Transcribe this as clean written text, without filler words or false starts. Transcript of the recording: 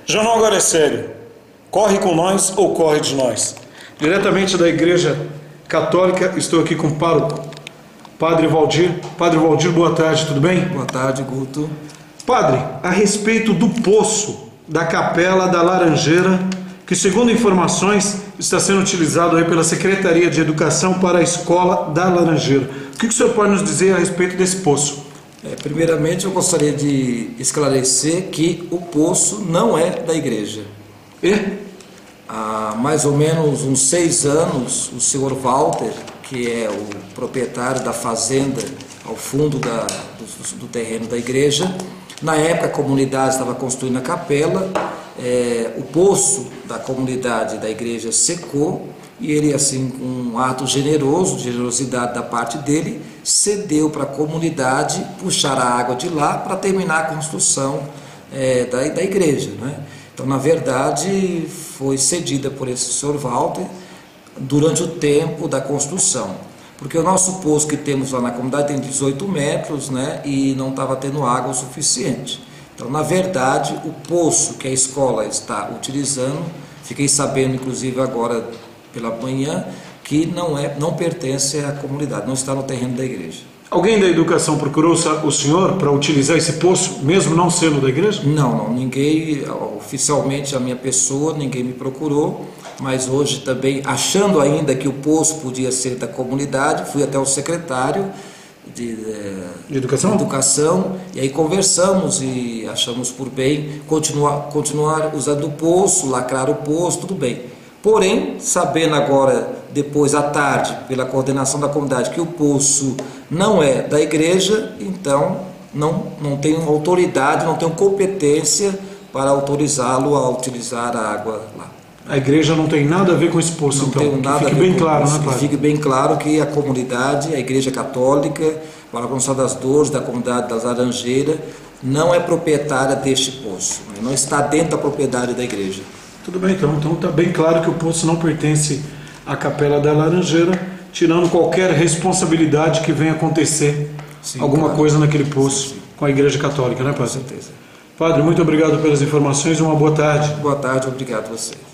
Jornal Agora é Sério. Corre com nós ou corre de nós? Diretamente da Igreja Católica, estou aqui com o pároco, Padre Valdir. Padre Valdir, boa tarde, tudo bem? Boa tarde, Guto. Padre, a respeito do poço da Capela da Laranjeira, que segundo informações está sendo utilizado aí pela Secretaria de Educação para a Escola da Laranjeira. O que o senhor pode nos dizer a respeito desse poço? Primeiramente, eu gostaria de esclarecer que o poço não é da igreja. Há mais ou menos uns 6 anos, o senhor Walter, que é o proprietário da fazenda ao fundo do terreno da igreja, na época a comunidade estava construindo a capela, o poço da comunidade da igreja secou, e ele, assim, com um ato generoso, generosidade da parte dele, cedeu para a comunidade puxar a água de lá para terminar a construção da igreja, né? Então, na verdade, foi cedida por esse senhor Walter durante o tempo da construção, porque o nosso poço que temos lá na comunidade tem 18 metros, né, e não estava tendo água o suficiente. Então, na verdade, o poço que a escola está utilizando, fiquei sabendo, inclusive, agora pela manhã, que não pertence à comunidade, não está no terreno da igreja. Alguém da educação procurou o senhor para utilizar esse poço, mesmo não sendo da igreja? Não, ninguém, oficialmente a minha pessoa, ninguém me procurou, mas hoje também, achando ainda que o poço podia ser da comunidade, fui até o secretário de educação, e aí conversamos e achamos por bem continuar usando o poço, lacrar o poço, tudo bem. Porém, sabendo agora, depois à tarde, pela coordenação da comunidade, que o poço não é da igreja, então não tenho autoridade, não tenho competência para autorizá-lo a utilizar a água lá. A igreja não tem nada a ver com esse poço, não então? Tenho nada fique a ver bem com claro, isso, né, Padre? Fique bem claro que a comunidade, a igreja católica, para a Constituição das Dores, da comunidade das Laranjeiras, não é proprietária deste poço, não está dentro da propriedade da igreja. Tudo bem, então está bem claro que o poço não pertence à Capela da Laranjeira, tirando qualquer responsabilidade que venha acontecer, alguma coisa naquele poço com a Igreja Católica, né, Padre? Com certeza. Padre, muito obrigado pelas informações e uma boa tarde. Boa tarde, obrigado a você.